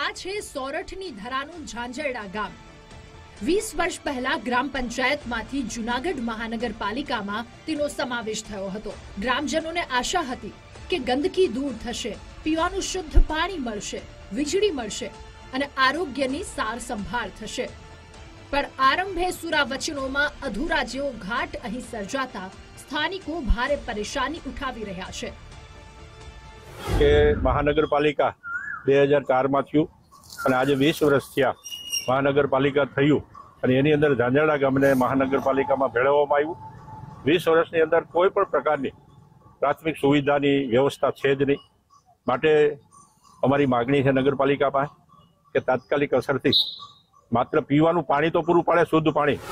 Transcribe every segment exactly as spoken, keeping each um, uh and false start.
આ છે સોરઠની ધરાનું ઝાંઝરડા ગામ। વીસ વર્ષ પહેલા ગ્રામ પંચાયતમાંથી જૂનાગઢ મહાનગરપાલિકામાં તેનો સમાવેશ થયો હતો। ગ્રામજનોને આશા હતી કે ગંદકી દૂર થશે, પીવાનું શુદ્ધ પાણી મળશે, વીજળી મળશે અને આરોગ્યની સાર સંભાળ થશે। પણ આરંભે સુરા વચનોમાં અધૂરા જેવો ઘાટ અહીં સર્જાતા સ્થાનિકો ભારે પરેશાની ઉઠાવી રહ્યા છે। કે મહાનગરપાલિકા બે હજાર ચારમાં થયું અને આજે વીસ વર્ષ થયા મહાનગરપાલિકા થયું અને એની અંદર ઝાંઝરડા ગામને મહાનગરપાલિકામાં ભેળવવામાં આવ્યું। વીસ વર્ષની અંદર કોઈ પણ પ્રકારની પ્રાથમિક સુવિધાની વ્યવસ્થા છે જ નહીં। માટે અમારી માગણી છે નગરપાલિકા પાસે કે તાત્કાલિક અસરથી માત્ર પીવાનું પાણી તો પૂરું પાડે, શુદ્ધ પાણી।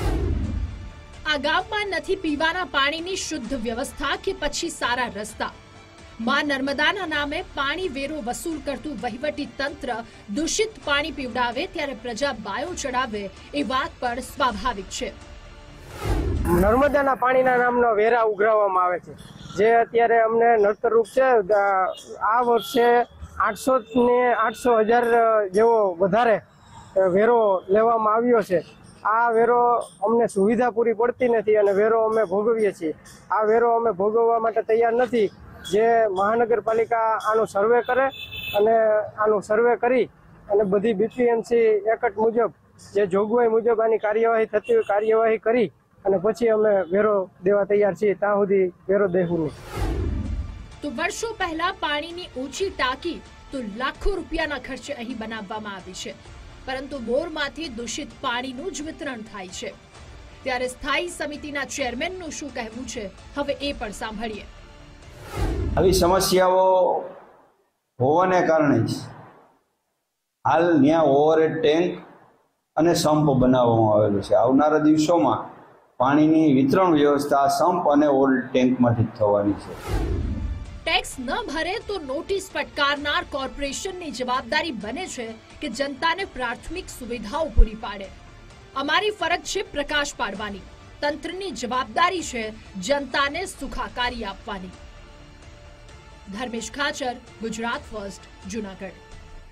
આ ગામમાં નથી પીવાના પાણીની શુદ્ધ વ્યવસ્થા કે પછી સારા રસ્તા। માં નર્મદાના નામે પાણી વેરો વસૂલ કરતું વહીવટી તંત્ર દૂષિત પાણી પીવડાવે ત્યારે પ્રજા બાયો ચડાવે એ વાત પણ સ્વાભાવિક છે। નર્મદાના પાણીના નામનો વેરા ઉઘરાવવામાં આવે છે, જે અત્યારે અમને નડતરરૂપ છે। આ વર્ષે આઠસો ને આઠસો હજાર જેવો વધારે વેરો લેવામાં આવ્યો છે। આ વેરો અમને સુવિધા પૂરી પડતી નથી અને વેરો અમે ભોગવીએ છીએ। આ વેરો અમે ભોગવવા માટે તૈયાર નથી। જે મહાનગરપાલિકા આનું સર્વે કરે અને આનું સર્વે કરી અને બધી બીપીએમસી એકટ મુજબ જે જોગવાઈ મુજબ આની કાર્યવાહી થતી હોય કાર્યવાહી કરી અને પછી અમે વેરો દેવા તૈયાર છીએ। ત્યાં સુધી વેરો દેવું નહીં। તો વર્ષો પહેલા પાણીની ઊંચી ટાંકી તો લાખો રૂપિયાના ખર્ચે અહીં બનાવવામાં આવી છે, પરંતુ બોરમાંથી દૂષિત પાણીનું જ વિતરણ થાય છે। ત્યારે સ્થાયી સમિતિના ચેરમેનનું શું કહેવું છે, હવે એ પણ સાંભળીએ। આવી સમસ્યાઓ હોવાને કારણે હાલ ત્યાં ઓવરહેડ ટેન્ક અને સંપ બનાવવામાં આવેલો છે। આવનારા દિવસોમાં પાણીની વિતરણ વ્યવસ્થા સંપ અને ઓવરહેડ ટેન્કમાંથી જ થવાની છે। ટેક્સ ન ભરે તો નોટિસ ફટકારનાર કોર્પોરેશનની જવાબદારી બને છે કે જનતાને પ્રાથમિક સુવિધાઓ પૂરી પાડે। અમારી ફરજ છે પ્રકાશ પાડવાની, તંત્રની જવાબદારી છે જનતાને સુખાકારી આપવાની। ધર્મેશ ખાચર, ગુજરાત ફર્સ્ટ, જૂનાગઢ।